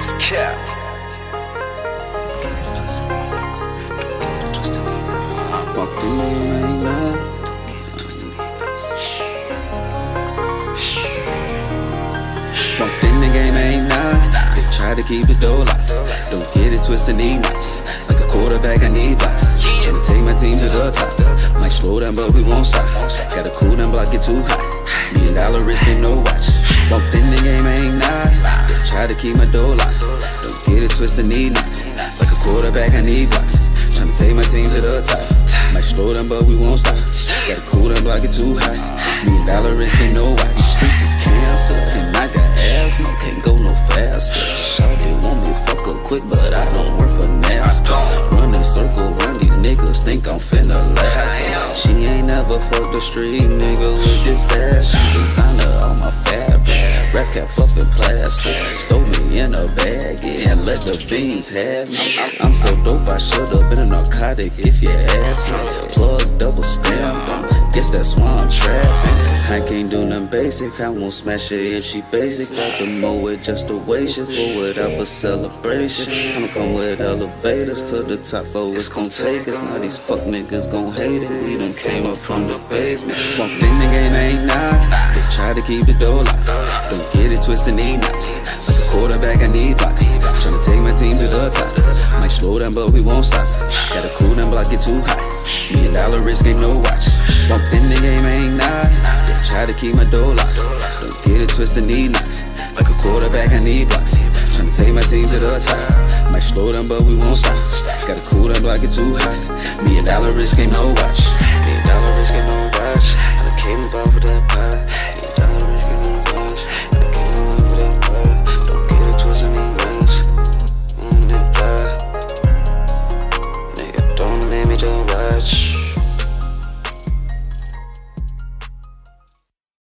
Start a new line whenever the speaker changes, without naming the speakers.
Cap.
Walked in the game, ain't mad. Walked in the game, ain't mad. They try to keep the door locked. Don't get it twisted, need knots. Like a quarterback, I need blocks. Tryna take my team to the top. Might slow down, but we won't stop. Gotta cool down, block it too hot. $1 million risk, ain't no watch. Walked in the game, ain't nah. They try to keep my door locked. Don't get it twisted, need knocks. Like a quarterback, I need blocks. Tryna take my team to the top. Might slow down, but we won't stop. Gotta cool down, block it too hot. $1 million risk, ain't no watch. Streets is cancer, and I got asthma. Can't go no faster. Shawty want me fuck up quick, but I don't work for NASCAR. Running circle around these niggas, think I'm finna laugh. She ain't never fucked the street nigga with this fashion. Designer on my fabrics, wrap cap up in plastic. Throw me in a bag and let the fiends have me. I'm so dope, I should've been a narcotic if you ask me. Plug double stamped on, guess that's why I'm trapping. I can't do nothing basic, I won't smash her if she basic. Like the mow it just a wages, pull it out for celebration. I'ma come with elevators to the top floor, it's gon' take us. Now these fuck niggas gon' hate it, we done came up from the basement. Walked in the game, ain't nah. They try to keep the door locked. Don't get it twisted, need knots. Like a quarterback, I need blocks. Tryna take my team to the top. Might slow down, but we won't stop. Gotta cool down, block it too hot. $1 million risk, ain't no watch. Walked in the game, ain't nah. They try to keep my door locked. Don't get it twisted, need knocks. Like a quarterback, I need blocks. Tryna take my team to the top. Might slow down, but we won't stop. Gotta cool down, block it too hot. $1 million risk, ain't no watch. $1 million risk, ain't no watch. I came about with that pie. $1 million risk, ain't no watch. I came about with that pie. Don't get it twisted, need knocks. That pie. Nigga, don't make me just watch.